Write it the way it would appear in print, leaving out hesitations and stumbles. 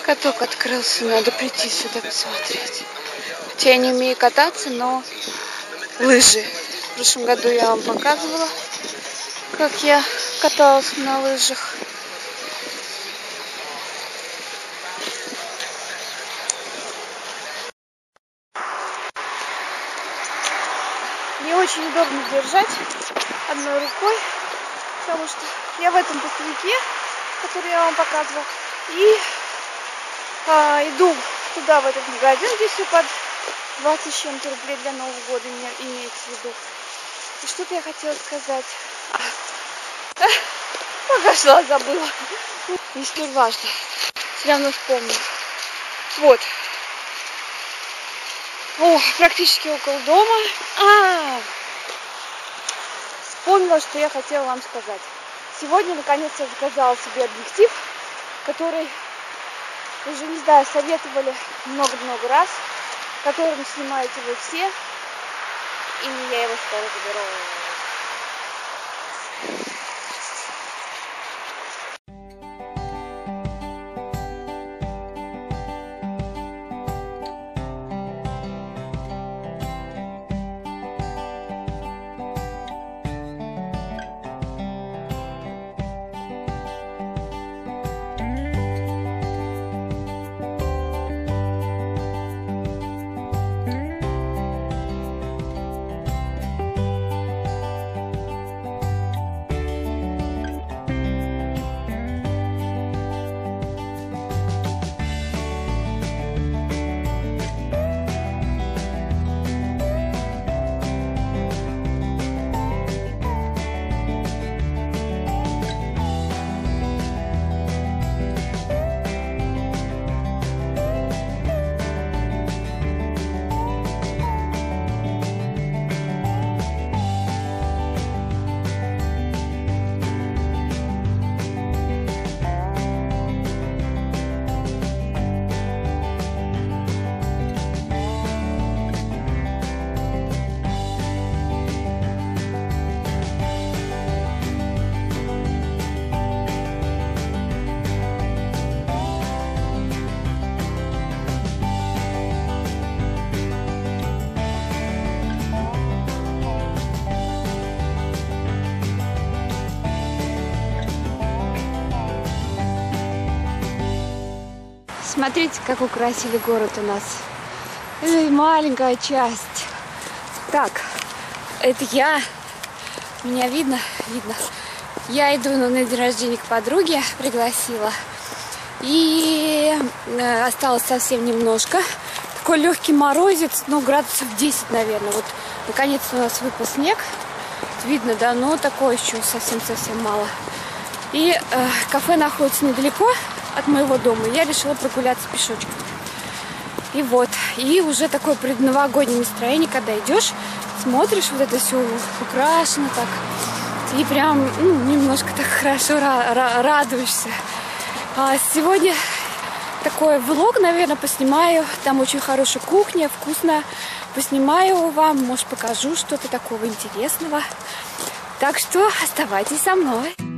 Каток открылся, надо прийти сюда посмотреть. Хотя я не умею кататься, но лыжи. В прошлом году я вам показывала, как я каталась на лыжах. Мне очень удобно держать одной рукой, потому что я в этом пуховике, который я вам показывала, и иду туда, в этот магазин, где все под 20 с чем-то рублей для Нового года имеется в виду. И что-то я хотела сказать. Пока шла, забыла. Не столь важно. Все равно вспомнить. Вот. О, практически около дома. Вспомнила, что я хотела вам сказать. Сегодня, наконец-то, заказала себе объектив, который, уже не знаю, советовали много-много раз, которым снимаете вы все, и я его скоро заберу. Смотрите, как украсили город у нас. Маленькая часть. Так, это я. Меня видно? Видно. Я иду на день рождения к подруге, пригласила. И осталось совсем немножко. Такой легкий морозец, ну, градусов 10, наверное. Вот, наконец-то у нас выпал снег. Видно, да, но такое еще совсем-совсем мало. И кафе находится недалеко от моего дома. Я решила прогуляться пешочком. И вот. И уже такое предновогоднее настроение, когда идешь, смотришь, вот это все украшено так. И прям немножко так хорошо радуешься. Сегодня такой влог, наверное, поснимаю. Там очень хорошая кухня, вкусно. Поснимаю вам, может, покажу что-то такого интересного. Так что оставайтесь со мной.